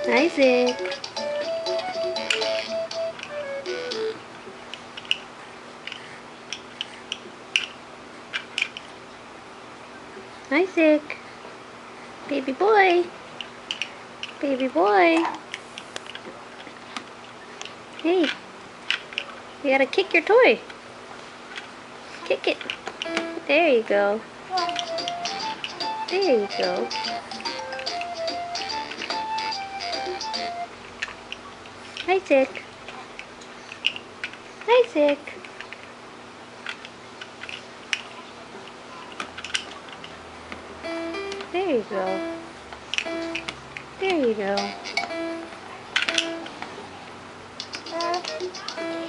Isaac. Isaac. Baby boy. Baby boy. Hey. You gotta kick your toy. Kick it. There you go. There you go. Isaac. Isaac. There you go. There you go.